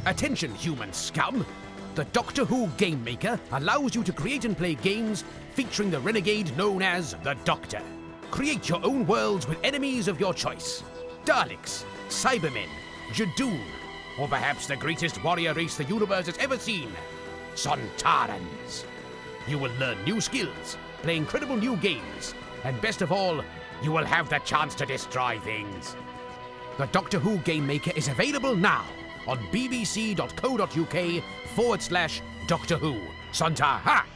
Attention, human scum! The Doctor Who Game Maker allows you to create and play games featuring the renegade known as the Doctor. Create your own worlds with enemies of your choice. Daleks, Cybermen, Judoon, or perhaps the greatest warrior race the universe has ever seen, Sontarans. You will learn new skills, play incredible new games, and best of all, you will have the chance to destroy things. The Doctor Who Game Maker is available now on bbc.co.uk/Doctor Who. Sontar, ha!